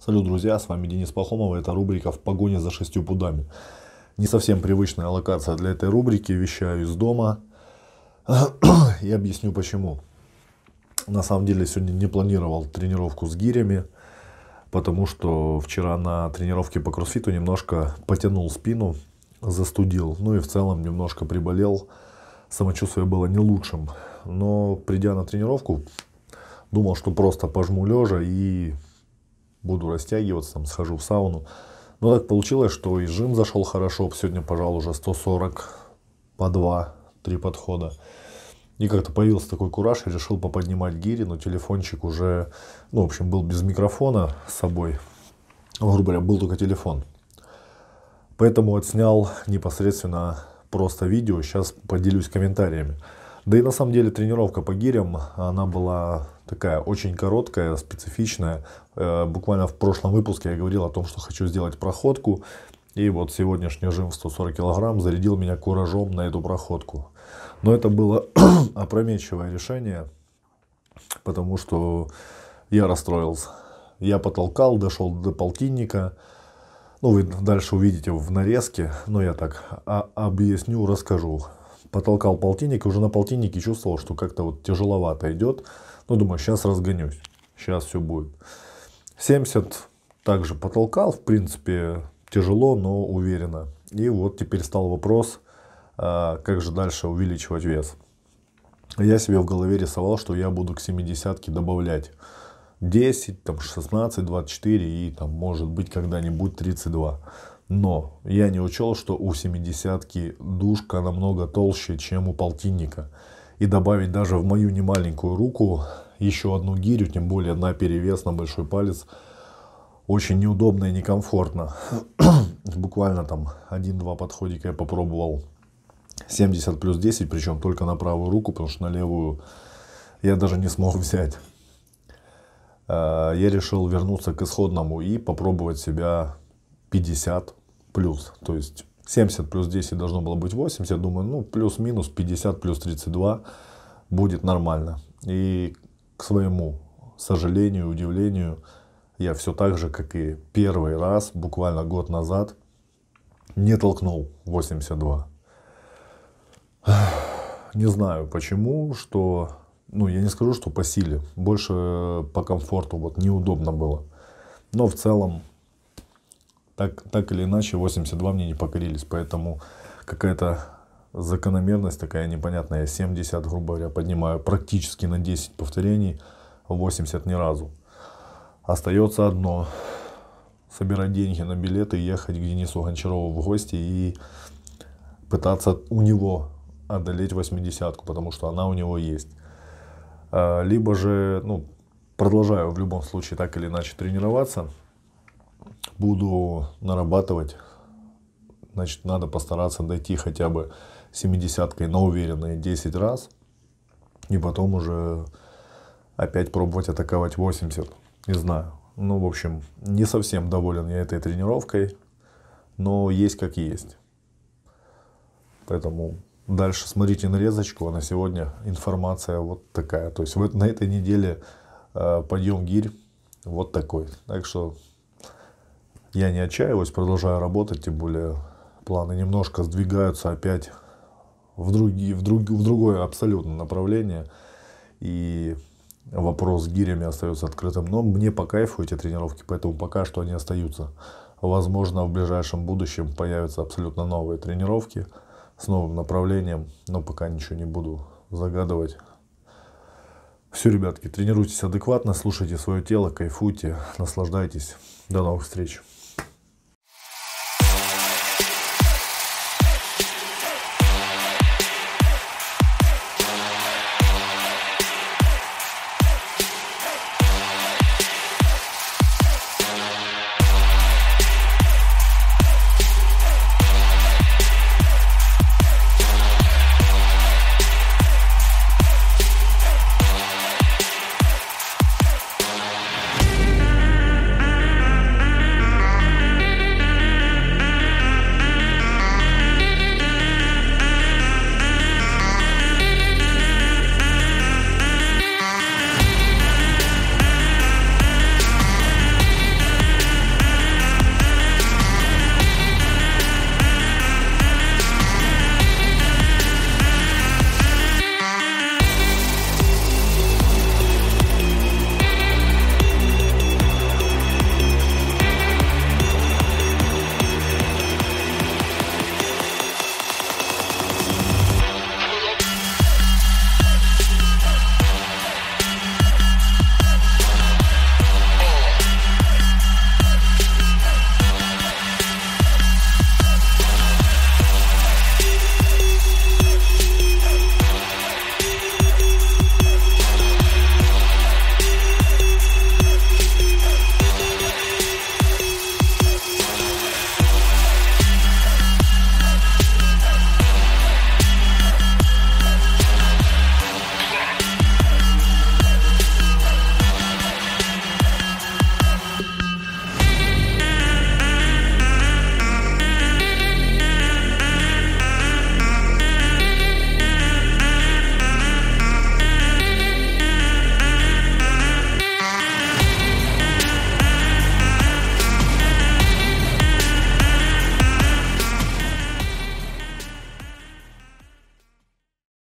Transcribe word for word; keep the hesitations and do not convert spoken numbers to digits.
Салют, друзья, с вами Денис Пахомов, это рубрика «В погоне за шестью пудами». Не совсем привычная локация для этой рубрики, вещаю из дома и объясню почему. На самом деле сегодня не планировал тренировку с гирями, потому что вчера на тренировке по кроссфиту немножко потянул спину, застудил, ну и в целом немножко приболел, самочувствие было не лучшим. Но придя на тренировку, думал, что просто пожму лежа и буду растягиваться, там, схожу в сауну. Но так получилось, что и жим зашел хорошо. Сегодня пожал уже сто сорок по два-три подхода. И как-то появился такой кураж, и решил поподнимать гири, но телефончик уже, ну, в общем, был без микрофона с собой. Грубо говоря, был только телефон. Поэтому отснял непосредственно просто видео. Сейчас поделюсь комментариями. Да и на самом деле тренировка по гирям, она была такая очень короткая, специфичная. Буквально в прошлом выпуске я говорил о том, что хочу сделать проходку. И вот сегодняшний жим в сто сорок килограмм зарядил меня куражом на эту проходку. Но это было опрометчивое решение, потому что я расстроился. Я потолкал, дошел до полтинника. Ну, вы дальше увидите в нарезке, но я так а, объясню, расскажу. Потолкал полтинник, и уже на полтиннике чувствовал, что как-то вот тяжеловато идет. Ну, думаю, сейчас разгонюсь, сейчас все будет. семьдесят также потолкал, в принципе, тяжело, но уверенно. И вот теперь стал вопрос, а, как же дальше увеличивать вес. Я себе в голове рисовал, что я буду к семидесятке добавлять десять, там, шестнадцать, двадцать четыре и там, может быть, когда-нибудь тридцать два. Но я не учел, что у семидесятки дужка намного толще, чем у полтинника. И добавить даже в мою немаленькую руку еще одну гирю, тем более на перевес, на большой палец, очень неудобно и некомфортно. Буквально там один-два подходика я попробовал семьдесят плюс десять, причем только на правую руку, потому что на левую я даже не смог взять. Я решил вернуться к исходному и попробовать себя пятьдесят плюс. То есть семьдесят плюс десять должно было быть восемьдесят. Думаю, ну плюс-минус пятьдесят плюс тридцать два будет нормально. И к своему сожалению, удивлению, я все так же, как и первый раз, буквально год назад, не толкнул восемьдесят два. Не знаю почему, что... Ну, я не скажу, что по силе, больше по комфорту, вот неудобно было. Но в целом, так, так или иначе, восемьдесят два мне не покорились, поэтому какая-то закономерность такая непонятная. Я семьдесят, грубо говоря, поднимаю практически на десять повторений, восемьдесят ни разу. Остается одно: собирать деньги на билеты, ехать к Денису Гончарову в гости и пытаться у него одолеть восьмидесятку, потому что она у него есть. Либо же, ну, продолжаю в любом случае так или иначе тренироваться, буду нарабатывать, значит, надо постараться дойти хотя бы семидесяткой на уверенные десять раз, и потом уже опять пробовать атаковать восемьдесят, не знаю. Ну, в общем, не совсем доволен я этой тренировкой, но есть как есть. Поэтому... Дальше смотрите нарезочку, а на сегодня информация вот такая. То есть вот на этой неделе э, подъем гирь вот такой. Так что я не отчаиваюсь, продолжаю работать, тем более планы немножко сдвигаются опять в, другие, в, друг, в другое абсолютно направление. И вопрос с гирями остается открытым. Но мне по кайфу эти тренировки, поэтому пока что они остаются. Возможно, в ближайшем будущем появятся абсолютно новые тренировки с новым направлением, но пока ничего не буду загадывать. Все, ребятки, тренируйтесь адекватно, слушайте свое тело, кайфуйте, наслаждайтесь. До новых встреч.